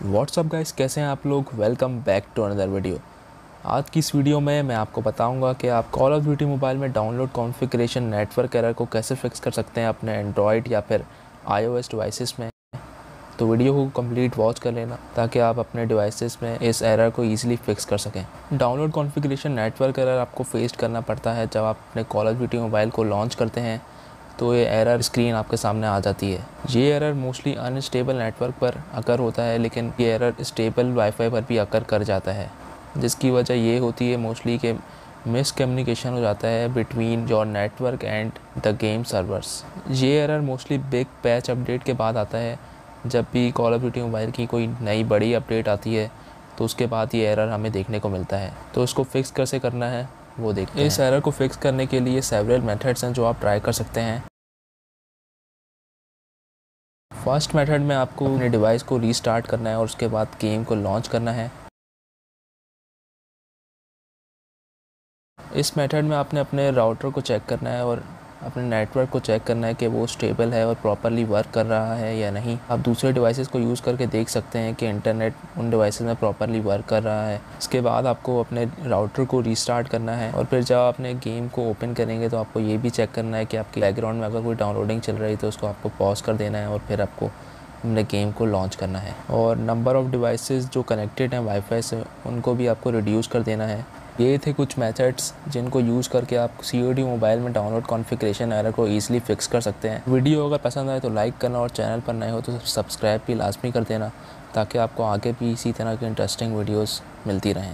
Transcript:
WhatsApp guys, कैसे हैं आप लोग। Welcome back to another video. आज की इस वीडियो में मैं आपको बताऊंगा कि आप कॉल ऑफ ड्यूटी मोबाइल में डाउनलोड कॉन्फ़िगरेशन नेटवर्क एरर को कैसे फिक्स कर सकते हैं अपने एंड्रॉयड या फिर आईओएस डिवाइसेस में। तो वीडियो को कंप्लीट वॉच कर लेना ताकि आप अपने डिवाइसेस में इस एरर को ईजिली फिक्स कर सकें। डाउनलोड कॉन्फ़िगरेशन नेटवर्क एरर आपको फेस करना पड़ता है जब आप अपने कॉल ऑफ ड्यूटी मोबाइल को लॉन्च करते हैं, तो ये एरर स्क्रीन आपके सामने आ जाती है। ये एरर मोस्टली अनस्टेबल नेटवर्क पर अकर होता है, लेकिन ये एरर स्टेबल वाईफाई पर भी अकर कर जाता है, जिसकी वजह ये होती है मोस्टली कि मिसकम्युनिकेशन हो जाता है between your network and the game servers. ये error mostly big patch update के बाद आता है। जब भी कॉल ऑफ ड्यूटी मोबाइल की कोई नई बड़ी अपडेट आती है तो उसके बाद ये एरर हमें देखने को मिलता है। तो इसको फिक्स कैसे करना है वो देखते हैं। इस एरर को फिक्स करने के लिए सेवरल मेथड्स हैं जो आप ट्राई कर सकते हैं। फर्स्ट मेथड में आपको अपने डिवाइस को रीस्टार्ट करना है और उसके बाद गेम को लॉन्च करना है। इस मेथड में आपने अपने राउटर को चेक करना है और अपने नेटवर्क को चेक करना है कि वो स्टेबल है और प्रॉपरली वर्क कर रहा है या नहीं। आप दूसरे डिवाइसेस को यूज़ करके देख सकते हैं कि इंटरनेट उन डिवाइसेस में प्रॉपरली वर्क कर रहा है। इसके बाद आपको अपने राउटर को रीस्टार्ट करना है और फिर जब आप अपने गेम को ओपन करेंगे तो आपको ये भी चेक करना है कि आपके बैकग्राउंड में अगर कोई डाउनलोडिंग चल रही है तो उसको आपको पॉज कर देना है और फिर आपको अपने गेम को लॉन्च करना है। और नंबर ऑफ़ डिवाइसेस जो कनेक्टेड हैं वाईफाई से उनको भी आपको रिड्यूस कर देना है। ये थे कुछ मेथड्स जिनको यूज़ करके आप COD मोबाइल में डाउनलोड कॉन्फ़िगरेशन एरर को ईजिली फिक्स कर सकते हैं। वीडियो अगर पसंद आए तो लाइक करना और चैनल पर नए हो तो सब्सक्राइब भी लाजमी कर देना ताकि आपको आगे भी इसी तरह की इंटरेस्टिंग वीडियोस मिलती रहें।